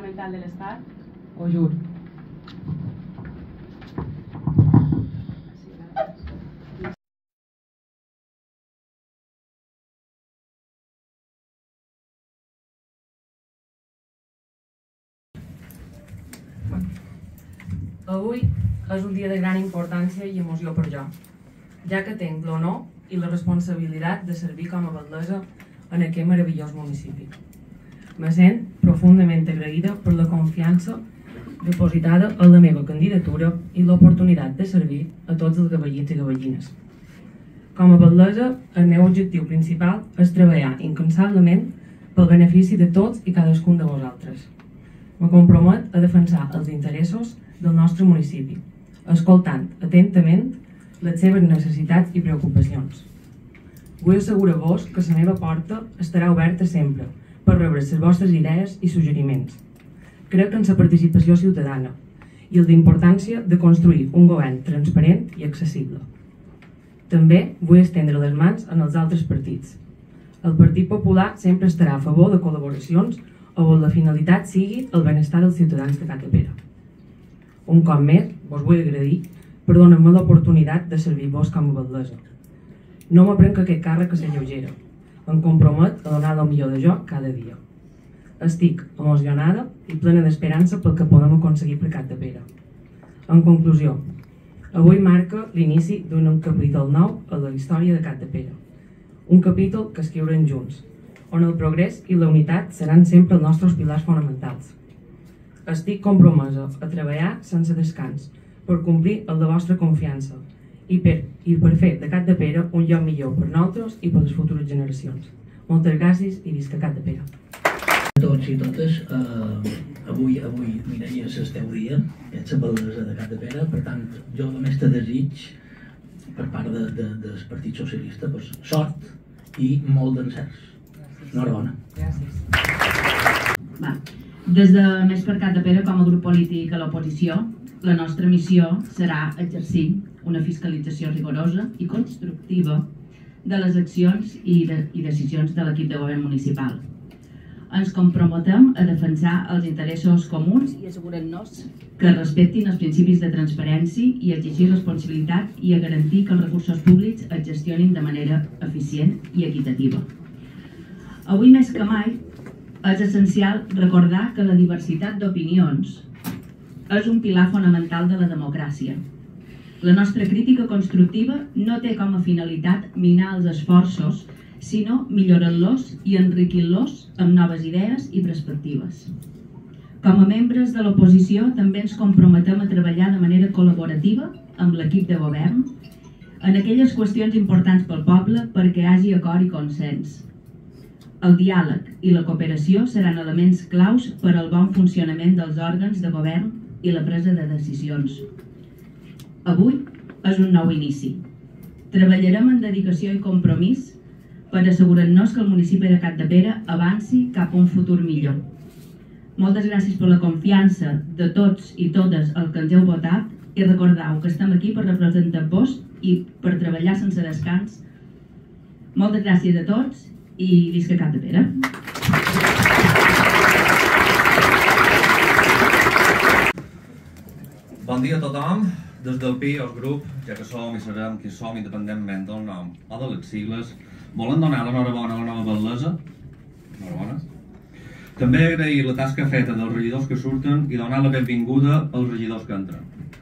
fonamental de l'Estat? Ho juro. Avui és un dia de gran importància i emoció per jo, ja que tinc l'honor i la responsabilitat de servir com a batllessa en aquest meravellós municipi. Me sent profundament agraïda per la confiança depositada en la meva candidatura i l'oportunitat de servir a tots els gavellins i gavellines. Com a batllessa, el meu objectiu principal és treballar incansablement pel benefici de tots i cadascun de vosaltres. Me compromet a defensar els interessos del nostre municipi, escoltant atentament les seves necessitats i preocupacions. Vull assegurar-vos que la meva porta estarà oberta sempre per rebre les vostres idees i suggeriments. Crec en la participació ciutadana i en la importància de construir un govern transparent i accessible. També vull estendre les mans en els altres partits. El Partit Popular sempre estarà a favor de col·laboracions on la finalitat sigui el benestar dels ciutadans de Capdepera. Un cop més, vos vull agrair per donar-me l'oportunitat de servir-vos com a batllessa. No m'aprenc aquest càrrec a ser lleugera. Em compromet a donar el millor de jo cada dia. Estic emocionada i plena d'esperança pel que podem aconseguir per Capdepera. En conclusió, avui marca l'inici d'un capítol nou a la història de Capdepera. Un capítol que escriurem junts, on el progrés i la unitat seran sempre els nostres pilars fonamentals. Estic compromesa a treballar sense descans per complir el de vostra confiança i per fer de Capdepera un lloc millor per nosaltres i per les futures generacions. Moltes gràcies i visca Capdepera. A tots i totes, avui Mireia, és el teu dia, ets la batllessa de Capdepera, per tant, jo només te desig, per part del Partit Socialista, sort i molt d'encerts. Enhorabona. Gràcies. Des de Més per Capdepera, com a grup polític a l'oposició, la nostra missió serà exercir una fiscalització rigorosa i constructiva de les accions i decisions de l'equip de govern municipal. Ens comprometem a defensar els interessos comuns i assegurar-nos que respectin els principis de transparència i exigir responsabilitat i a garantir que els recursos públics es gestionin de manera eficient i equitativa. Avui més que mai és essencial recordar que la diversitat d'opinions és un pilar fonamental de la democràcia. La nostra crítica constructiva no té com a finalitat minar els esforços, sinó millorar-los i enriquir-los amb noves idees i perspectives. Com a membres de l'oposició també ens comprometem a treballar de manera col·laborativa amb l'equip de govern en aquelles qüestions importants pel poble perquè hi hagi acord i consens. El diàleg i la cooperació seran elements claus per al bon funcionament dels òrgans de govern i la presa de decisions. Avui és un nou inici. Treballarem amb dedicació i compromís per assegurar-nos que el municipi de Capdepera avanci cap a un futur millor. Moltes gràcies per la confiança de tots i totes els que ens heu votat i recordeu que estem aquí per representar-vos i per treballar sense descans. Moltes gràcies a tots i visca Capdepera. Bon dia a tothom. Des del PI, el grup, ja que som i serem qui som independentment del nom o de les sigles, volem donar l'enhorabona a la nova batllessa. Enhorabona. També agrair la tasca feta dels regidors que surten i donar la benvinguda als regidors que entren.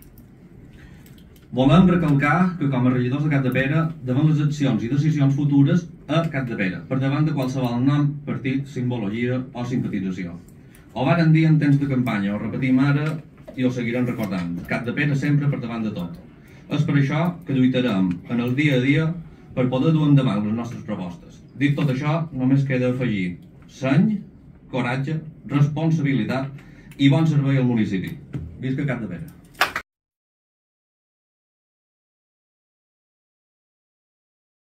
Volem recalcar que com a regidors de Capdepera davant les accions i decisions futures a Capdepera, per davant de qualsevol nom, partit, simbologia o simpatització. Ho varen dir en temps de campanya, ho repetim ara i ho seguirem recordant. Capdepera sempre per davant de tot. És per això que lluitarem en el dia a dia per poder dur endavant les nostres propostes. Dit tot això, només queda afegir seny, coratge, responsabilitat i bon servei al municipi. Visca Capdepera!